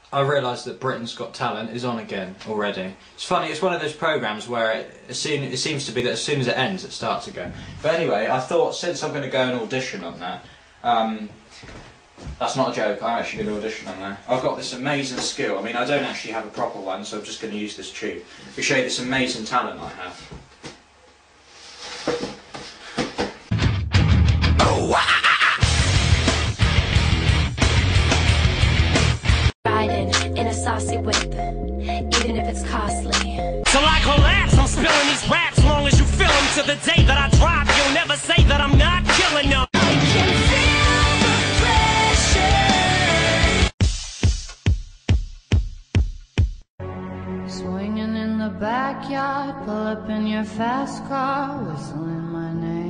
I realised that Britain's Got Talent is on again already. It's funny, it's one of those programmes where it seems to be that as soon as it ends, it starts again. But anyway, I thought since I'm going to go and audition on that, that's not a joke, I'm actually going to audition on that. I've got this amazing skill. I mean, I don't actually have a proper one, so I'm just going to use this tube to show you this amazing talent I have. Riding in a saucy whip, even if it's costly. So I collapse, I'm spilling these raps. Long as you feel them to the day that I drop, you'll never say that I'm not killing them. I can feel the pressure. Swinging in the backyard, pull up in your fast car, whistling my name.